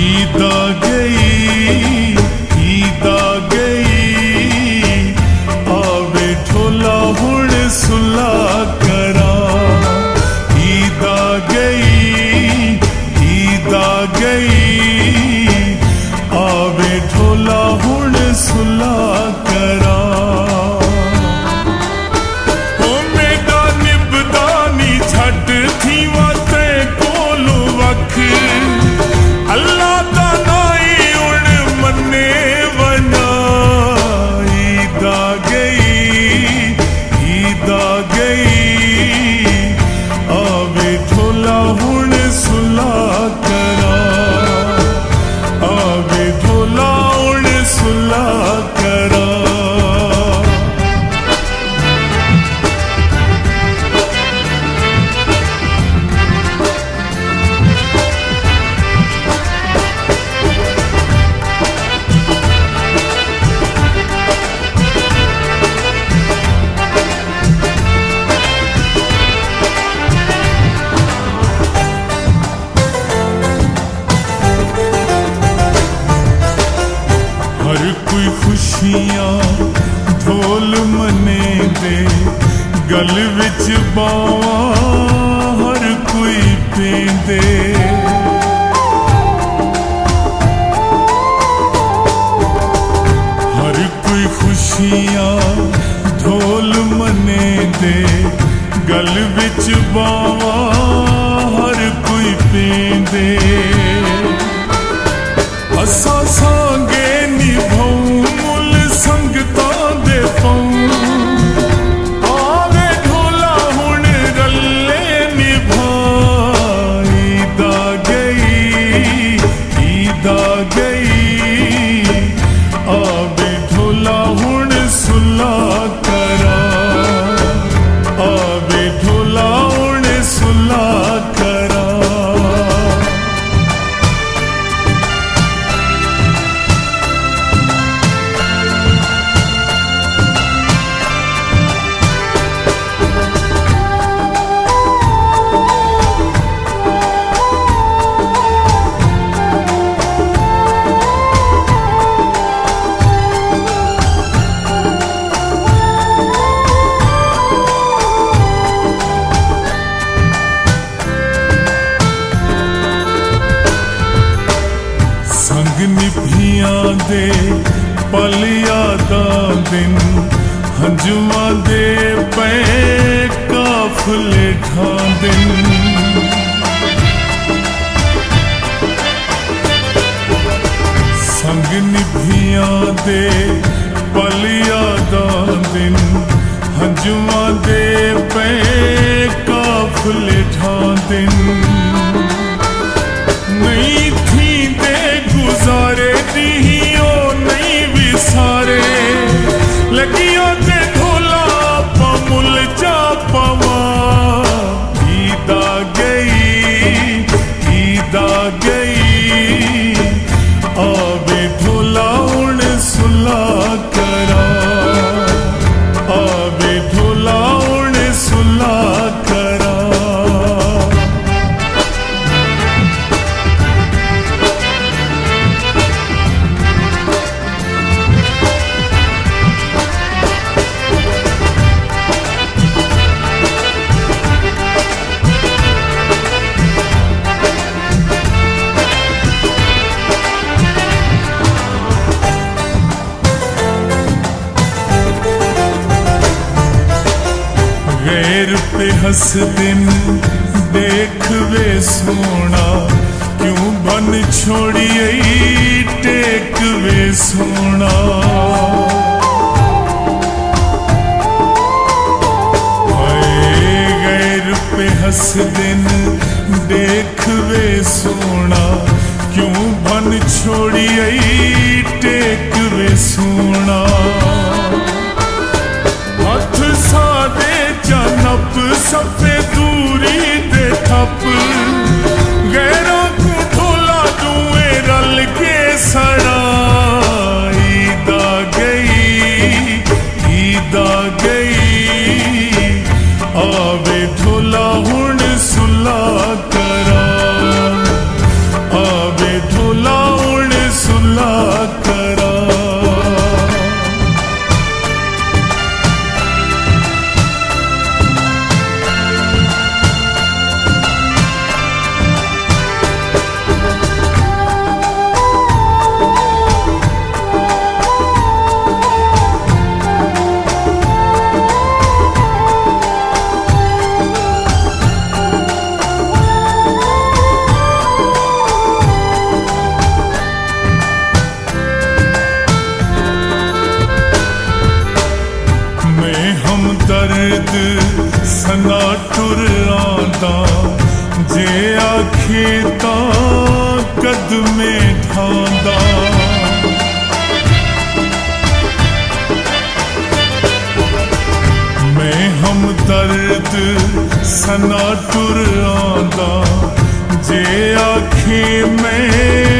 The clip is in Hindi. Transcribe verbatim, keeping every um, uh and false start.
ईद आ गई, ईद आ गई, आवे ढोला हुण सुला करा। ईद आ गई, ईद आ गई, आवे ढोला हुण सुला करा। ओ मेरा निभदा नी छट थी वाते कोलू वख, अल्लाह दा नाई उण मन्ने वना। ईद आ गई, ईद आ गई, आवे ढोला हुण सुला करा। आवे ढोला हुण सुला करा। हर कोई खुशियां ढोल मने दे, गल विच बावां हर कोई पेंदे। हर कोई खुशियां ढोल मने दे, गल विच बावां हर कोई पेंदे। असा सांगे निभाऊं मुल संगतां दे पाऊं, आवे ढोला हुण रले निभा। ईद आ गई, ईद आ गई, आवे ढोला हुण सुला करा। आवे ढोला हुण सुला करा। संग निभियां दे पल यादां दिन, हंजुआं दे पै काफले ठांदिन। संग निभियां दे पल यादां दिन, हंजुआं दे पै काफले ठांदिन। नहीं थी दे गुजारे दिहियो नहीं विसारे, लगियो ते ढोला पमुल जा पवा। ईद आ गई, ईद आ गई, आवे ढोला हुण सुला करा। आवे ढोला हुण सुला करा। गैर पे हंस दिन देख वे सोना, क्यों बन छोड़िए टेक वे सोना। हाय गैर पे हंस दिन देख वे सोना, क्यों बन छोड़िए टेक वे सोना। हथ सादे जनप सफे दूरी दे ठप, गैरों को ढोला दुए रल के सड़ा। ईद आ गई, ईद आ गई, आवे ढोला हुण सुला करा। आवे ढोला में खांदा। मैं हम दर्द सना टुर आंदा जे आखे मैं